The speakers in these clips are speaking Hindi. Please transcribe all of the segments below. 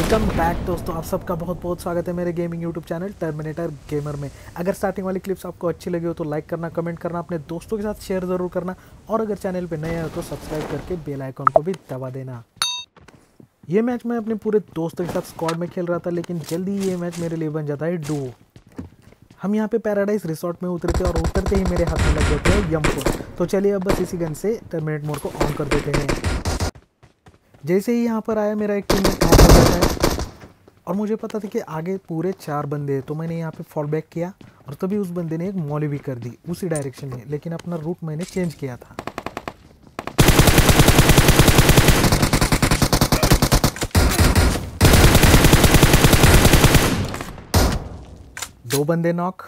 वेलकम बैक दोस्तों, आप सबका बहुत बहुत स्वागत है मेरे gaming YouTube channel Terminator Gamer में। अगर स्टार्टिंग वाली क्लिप्स आपको अच्छी लगी हो तो लाइक करना, कमेंट करना, अपने दोस्तों के साथ शेयर ज़रूर करना और अगर चैनल पे नए हो तो सब्सक्राइब करके बेल आइकन को भी दबा देना। ये मैच मैं अपने पूरे दोस्तों के साथ स्क्वाड में खेल रहा था, लेकिन जल्दी ही ये मैच मेरे लिए बन जाता है डुओ। हम यहाँ पे पैराडाइज रिसोर्ट में उतरे थे और उतरते ही मेरे हाथ में लग गए थे M4। तो चलिए अब बस इसी गन से टर्मिनेट मोड को ऑन कर देते हैं। जैसे ही यहाँ पर आया मेरा एक टीममेट नॉक हो जाता है और मुझे पता था कि आगे पूरे 4 बंदे हैं, तो मैंने यहाँ पे फॉल बैक किया और तभी उस बंदे ने एक मॉली भी कर दी उसी डायरेक्शन में, लेकिन अपना रूट मैंने चेंज किया था। दो बंदे नॉक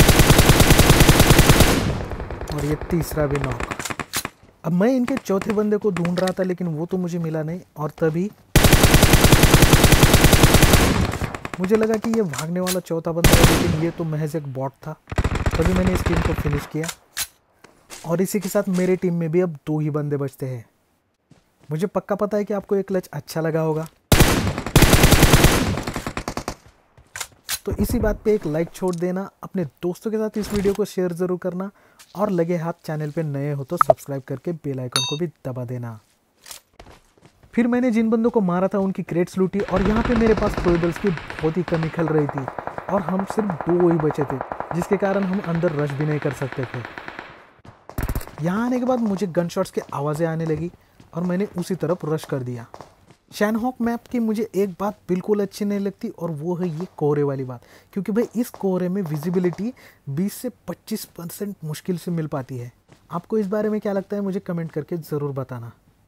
और ये तीसरा भी नॉक। अब मैं इनके चौथे बंदे को ढूंढ रहा था, लेकिन वो तो मुझे मिला नहीं और तभी मुझे लगा कि ये भागने वाला चौथा बंदा है, लेकिन ये तो महज एक बॉट था। तभी मैंने इस टीम को फिनिश किया और इसी के साथ मेरे टीम में भी अब 2 ही बंदे बचते हैं। मुझे पक्का पता है कि आपको ये क्लच अच्छा लगा होगा, तो इसी बात पे एक लाइक छोड़ देना, अपने दोस्तों के साथ इस वीडियो को शेयर ज़रूर करना और लगे हाथ चैनल पे नए हो तो सब्सक्राइब करके बेल आइकन को भी दबा देना। फिर मैंने जिन बंदों को मारा था उनकी क्रेट्स लूटी और यहाँ पे मेरे पास प्रोबेबल्स की बहुत ही कमी खल रही थी और हम सिर्फ 2 ही बचे थे, जिसके कारण हम अंदर रश भी नहीं कर सकते थे। यहाँ आने के बाद मुझे गन शॉट्स की आवाज़ें आने लगी और मैंने उसी तरफ रश कर दिया। शैनहॉक मैप की मुझे एक बात बिल्कुल अच्छी नहीं लगती और वो है ये कोहरे वाली बात, क्योंकि भाई इस कोहरे में विजिबिलिटी 20 से 25% मुश्किल से मिल पाती है। आपको इस बारे में क्या लगता है मुझे कमेंट करके ज़रूर बताना।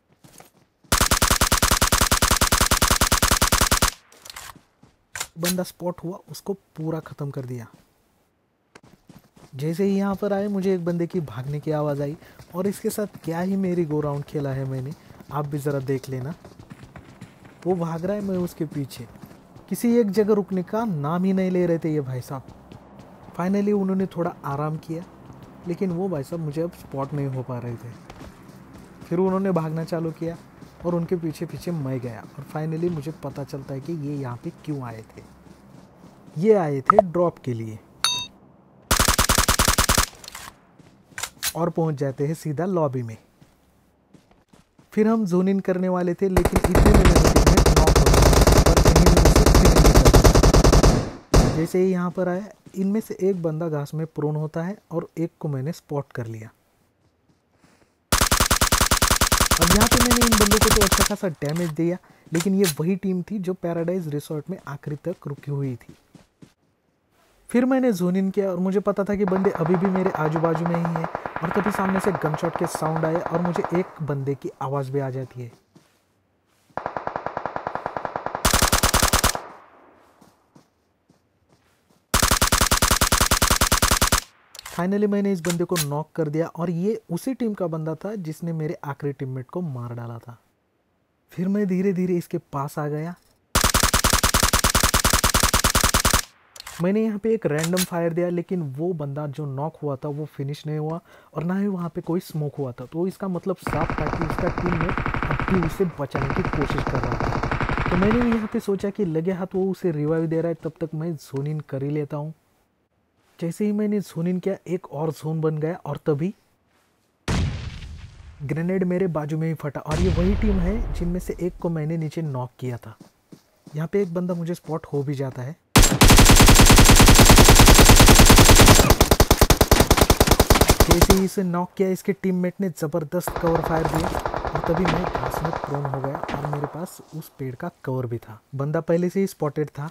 बंदा स्पॉट हुआ, उसको पूरा ख़त्म कर दिया। जैसे ही यहाँ पर आए मुझे एक बंदे की भागने की आवाज़ आई और इसके साथ क्या ही मेरी गो राउंड खेला है मैंने, आप भी ज़रा देख लेना। वो भाग रहा है, मैं उसके पीछे। किसी एक जगह रुकने का नाम ही नहीं ले रहे थे ये भाई साहब। फाइनली उन्होंने थोड़ा आराम किया, लेकिन वो भाई साहब मुझे अब स्पॉट नहीं हो पा रहे थे। फिर उन्होंने भागना चालू किया और उनके पीछे पीछे मैं गया और फाइनली मुझे पता चलता है कि ये यहाँ पे क्यों आए थे। ये आए थे ड्रॉप के लिए और पहुंच जाते हैं सीधा लॉबी में। फिर हम जोन इन करने वाले थे, लेकिन इतने में मेरे टीममेट नॉक हो गया और इन्हीं में से फिर निकल। जैसे ही यहाँ पर आया, इनमें से एक बंदा घास में प्रोन होता है और एक को मैंने स्पॉट कर लिया। अब यहाँ पे मैंने इन बंदों को तो अच्छा खासा डैमेज दिया, लेकिन ये वही टीम थी जो पैराडाइज रिसोर्ट में आखिरी तक रुकी हुई थी। फिर मैंने जोन इन किया और मुझे पता था कि बंदे अभी भी मेरे आजू बाजू में ही हैं और तभी सामने से गन शॉट के साउंड आए और मुझे एक बंदे की आवाज़ भी आ जाती है। फाइनली मैंने इस बंदे को नॉक कर दिया और ये उसी टीम का बंदा था जिसने मेरे आखिरी टीममेट को मार डाला था। फिर मैं धीरे धीरे इसके पास आ गया। मैंने यहाँ पे एक रैंडम फायर दिया, लेकिन वो बंदा जो नॉक हुआ था वो फिनिश नहीं हुआ और ना ही वहाँ पे कोई स्मोक हुआ था, तो इसका मतलब साफ था कि उसका टीममेट अब भी उसे बचाने की कोशिश कर रहा था। तो मैंने भी यहाँ पे सोचा कि लगे हाथ वो उसे रिवाइव दे रहा है, तब तक मैं जोन इन कर ही लेता हूँ। जैसे ही मैंने जोन इन किया, एक और जोन बन गया और तभी ग्रेनेड मेरे बाजू में ही फटा और ये वही टीम है जिनमें से एक को मैंने नीचे नॉक किया था। यहाँ पे एक बंदा मुझे स्पॉट हो भी जाता है। जैसे ही इसे नॉक किया, इसके टीममेट ने ज़बरदस्त कवर फायर दिया और तभी मैं घास में प्रोन हो गया और मेरे पास उस पेड़ का कवर भी था। बंदा पहले से ही स्पॉटेड था।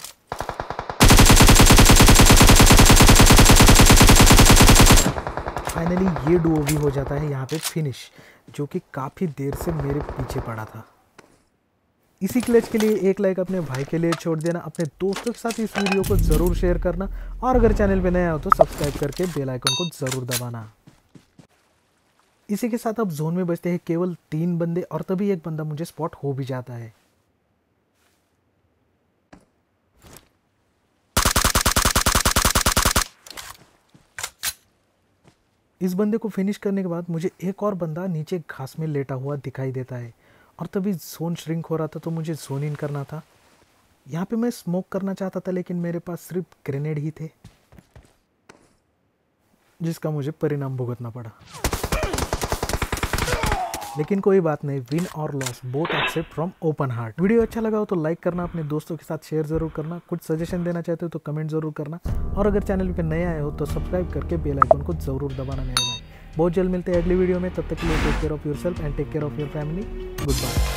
फाइनली ये डुओ भी हो जाता है यहाँ पे फिनिश, जो कि काफ़ी देर से मेरे पीछे पड़ा था। इसी क्लच के लिए एक लाइक अपने भाई के लिए छोड़ देना, अपने दोस्तों के साथ इस वीडियो को ज़रूर शेयर करना और अगर चैनल पे नया हो तो सब्सक्राइब करके बेल आइकन को ज़रूर दबाना। इसी के साथ अब जोन में बचते हैं केवल 3 बंदे और तभी एक बंदा मुझे स्पॉट हो भी जाता है। इस बंदे को फिनिश करने के बाद मुझे एक और बंदा नीचे घास में लेटा हुआ दिखाई देता है और तभी जोन श्रिंक हो रहा था, तो मुझे जोन इन करना था। यहाँ पे मैं स्मोक करना चाहता था लेकिन मेरे पास सिर्फ ग्रेनेड ही थे, जिसका मुझे परिणाम भुगतना पड़ा। लेकिन कोई बात नहीं, विन और loss both accept from open heart. Video अच्छा लगा हो तो लाइक करना, अपने दोस्तों के साथ शेयर जरूर करना, कुछ सजेशन देना चाहते हो तो कमेंट जरूर करना, और अगर चैनल पे नए आए हो तो सब्सक्राइब करके बेल आइकन को जरूर दबाना मेरे भाई। बहुत जल्द मिलते हैं अगली वीडियो में, तब तक के लिए take care of yourself and take care of your family. Good bye.